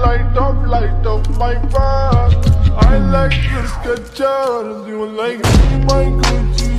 light up my path. I like your Skechers, you like my Gucci